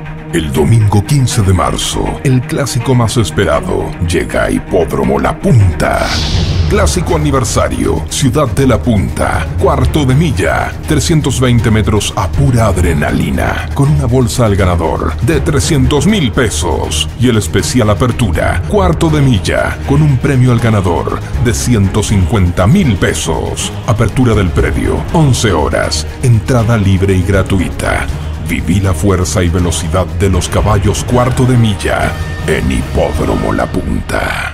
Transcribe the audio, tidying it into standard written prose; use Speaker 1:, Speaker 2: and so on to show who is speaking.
Speaker 1: El domingo 15 de marzo, el clásico más esperado llega a Hipódromo La Punta. Clásico aniversario, Ciudad de La Punta, cuarto de milla, 320 metros a pura adrenalina, con una bolsa al ganador de 300.000 pesos. Y el especial apertura, cuarto de milla, con un premio al ganador de 150.000 pesos. Apertura del predio, 11 horas, entrada libre y gratuita. Viví la fuerza y velocidad de los caballos cuarto de milla en Hipódromo La Punta.